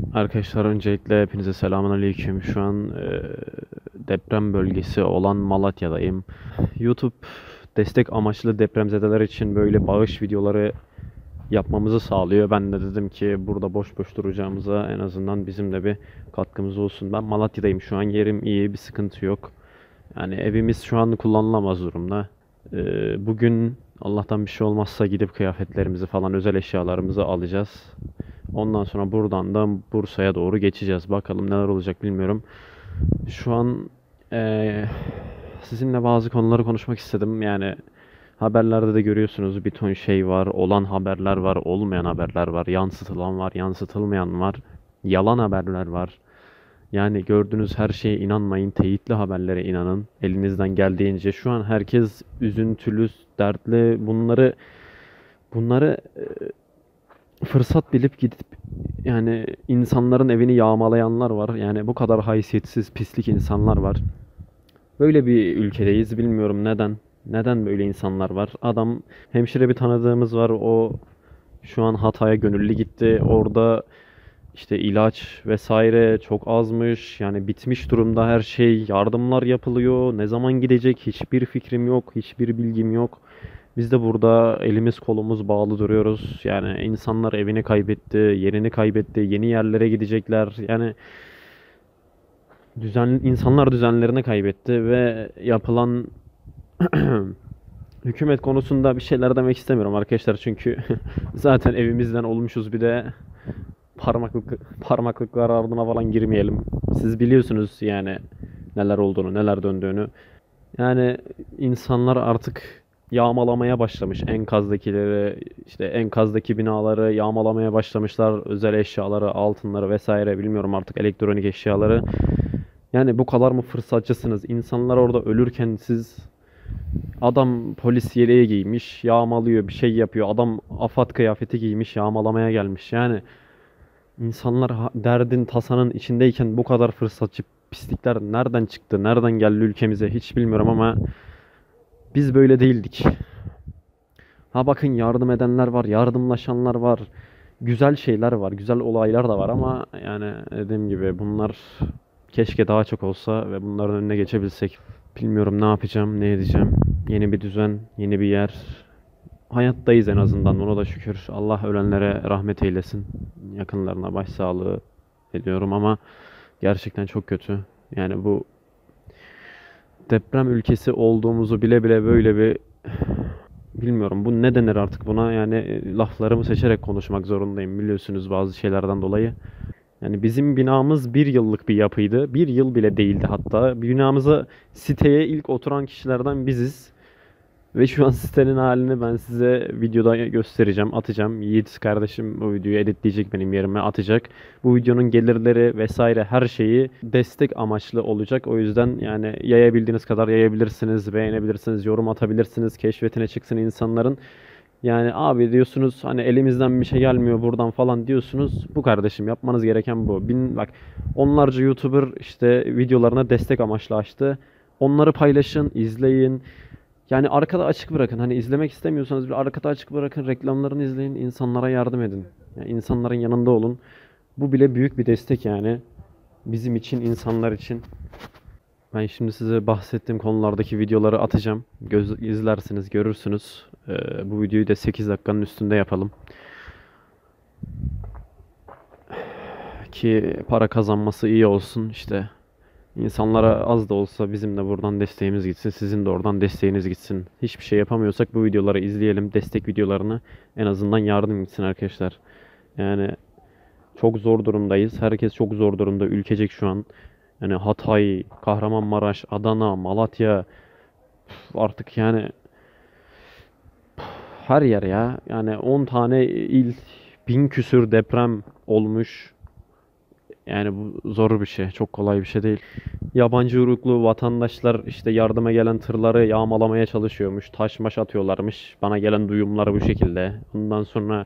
Arkadaşlar öncelikle hepinize selamünaleyküm. Şu an deprem bölgesi olan Malatya'dayım. YouTube destek amaçlı depremzedeler için böyle bağış videoları yapmamızı sağlıyor. Ben de dedim ki burada boş boş duracağımıza en azından bizim de bir katkımız olsun. Ben Malatya'dayım şu an. Yerim iyi, bir sıkıntı yok. Yani evimiz şu an kullanılamaz durumda. Bugün Allah'tan bir şey olmazsa gidip kıyafetlerimizi falan özel eşyalarımızı alacağız. Ondan sonra buradan da Bursa'ya doğru geçeceğiz. Bakalım neler olacak bilmiyorum. Şu an sizinle bazı konuları konuşmak istedim. Yani haberlerde de görüyorsunuz bir ton şey var. Olan haberler var, olmayan haberler var. Yansıtılan var, yansıtılmayan var. Yalan haberler var. Yani gördüğünüz her şeye inanmayın. Teyitli haberlere inanın. Elinizden geldiğince. Şu an herkes üzüntülü, dertli. Bunları fırsat bilip gidip yani insanların evini yağmalayanlar var. Yani bu kadar haysiyetsiz, pislik insanlar var. Böyle bir ülkedeyiz. Bilmiyorum neden. Neden böyle insanlar var? Adam hemşire bir tanıdığımız var. O şu an Hatay'a gönüllü gitti. Orada işte ilaç vesaire çok azmış. Yani bitmiş durumda her şey. Yardımlar yapılıyor. Ne zaman gidecek hiçbir fikrim yok. Hiçbir bilgim yok. Biz de burada elimiz kolumuz bağlı duruyoruz. Yani insanlar evini kaybetti, yerini kaybetti, yeni yerlere gidecekler. Yani insanlar düzenlerini kaybetti ve yapılan hükümet konusunda bir şeyler demek istemiyorum arkadaşlar çünkü zaten evimizden olmuşuz bir de parmaklıklar ardına falan girmeyelim. Siz biliyorsunuz yani neler olduğunu, neler döndüğünü. Yani insanlar artık yağmalamaya başlamış enkazdakileri, işte enkazdaki binaları yağmalamaya başlamışlar. Özel eşyaları, altınları vesaire bilmiyorum artık elektronik eşyaları. Yani bu kadar mı fırsatçısınız? İnsanlar orada ölürken siz adam polis yeleği giymiş, yağmalıyor, bir şey yapıyor. Adam AFAD kıyafeti giymiş, yağmalamaya gelmiş. Yani insanlar derdin, tasanın içindeyken bu kadar fırsatçı pislikler nereden çıktı, nereden geldi ülkemize hiç bilmiyorum ama biz böyle değildik. Ha bakın yardım edenler var, yardımlaşanlar var. Güzel şeyler var, güzel olaylar da var ama yani dediğim gibi bunlar keşke daha çok olsa ve bunların önüne geçebilsek. Bilmiyorum ne yapacağım, ne edeceğim. Yeni bir düzen, yeni bir yer. Hayattayız en azından ona da şükür. Allah ölenlere rahmet eylesin. Yakınlarına başsağlığı ediyorum ama gerçekten çok kötü. Yani bu deprem ülkesi olduğumuzu bile bile böyle bir bilmiyorum bu ne denir artık buna yani laflarımı seçerek konuşmak zorundayım biliyorsunuz bazı şeylerden dolayı. Yani bizim binamız bir yıllık bir yapıydı. Bir yıl bile değildi hatta. Binamıza siteye ilk oturan kişilerden biziz. Ve şu an sitenin halini ben size videoda göstereceğim, atacağım. Yiğit kardeşim bu videoyu editleyecek benim yerime atacak. Bu videonun gelirleri vesaire her şeyi destek amaçlı olacak. O yüzden yani yayabildiğiniz kadar yayabilirsiniz, beğenebilirsiniz, yorum atabilirsiniz. Keşfetine çıksın insanların. Yani abi diyorsunuz hani elimizden bir şey gelmiyor buradan falan diyorsunuz. Bu kardeşim yapmanız gereken bu. Bak onlarca YouTuber işte videolarına destek amaçlı açtı. Onları paylaşın, izleyin. Yani arkada açık bırakın. Hani izlemek istemiyorsanız bir arkada açık bırakın. Reklamlarını izleyin. İnsanlara yardım edin. Yani insanların yanında olun. Bu bile büyük bir destek yani. Bizim için, insanlar için. Ben şimdi size bahsettiğim konulardaki videoları atacağım. İzlersiniz, görürsünüz. Bu videoyu da 8 dakikanın üstünde yapalım. Ki para kazanması iyi olsun. İşte İnsanlara az da olsa bizim de buradan desteğimiz gitsin. Sizin de oradan desteğiniz gitsin. Hiçbir şey yapamıyorsak bu videoları izleyelim. Destek videolarını en azından yardım gitsin arkadaşlar. Yani çok zor durumdayız. Herkes çok zor durumda. Ülkecek şu an. Yani Hatay, Kahramanmaraş, Adana, Malatya artık yani her yer ya. Yani 10 tane il, 1000 küsür deprem olmuş. Yani bu zor bir şey. Çok kolay bir şey değil. Yabancı uyruklu vatandaşlar işte yardıma gelen tırları yağmalamaya çalışıyormuş. Taş maş atıyorlarmış. Bana gelen duyumlar bu şekilde. Ondan sonra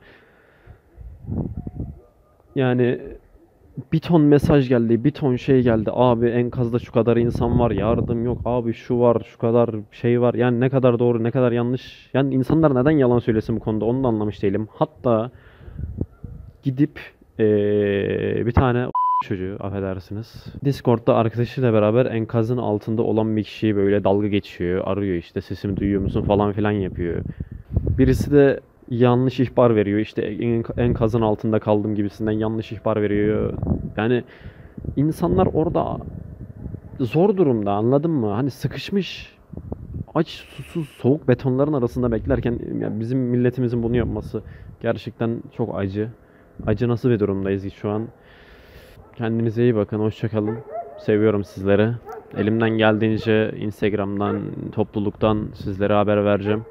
yani bir ton mesaj geldi, bir ton şey geldi. Abi enkazda şu kadar insan var, yardım yok. Abi şu var, şu kadar şey var. Yani ne kadar doğru, ne kadar yanlış. Yani insanlar neden yalan söylesin bu konuda onu da anlamış değilim. Hatta gidip Bir tane çocuğu, affedersiniz, Discord'da arkadaşıyla beraber enkazın altında olan bir kişiyi böyle dalga geçiyor, arıyor, işte sesimi duyuyor musun falan filan yapıyor. Birisi de yanlış ihbar veriyor, işte enkazın altında kaldım gibisinden yanlış ihbar veriyor. Yani insanlar orada zor durumda, anladın mı? Hani sıkışmış, aç, susuz, soğuk betonların arasında beklerken ya bizim milletimizin bunu yapması gerçekten çok acı. Acınası bir durumdayız şu an. Kendinize iyi bakın. Hoşça kalın. Seviyorum sizleri. Elimden geldiğince Instagram'dan, topluluktan sizlere haber vereceğim.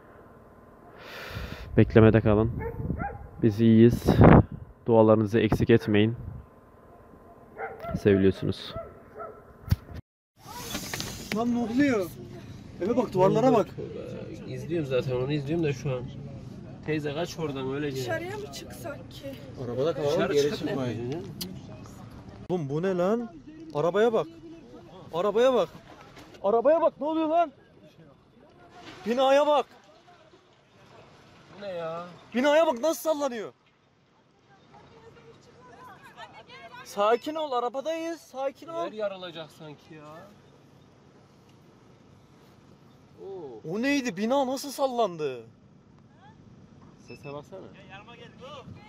Beklemede kalın. Biz iyiyiz. Dualarınızı eksik etmeyin. Seviliyorsunuz. Lan ne oluyor? Eve bak, duvarlara bak. İzliyorum zaten, onu izliyorum da şu an. Teyze kaç oradan öylece. Dışarıya mı çıksak ki? Arabada kalalım, Dışarı geri çıkıp ne çıkmayın. yapacaksın ya? Oğlum bu ne lan? Arabaya bak. Arabaya bak. Arabaya bak, ne oluyor lan? Binaya bak. Bu ne ya? Binaya bak nasıl sallanıyor. Sakin ol, arabadayız. Sakin ol. Yer yarılacak sanki ya. Oo, O neydi? Bina nasıl sallandı? sese baksana.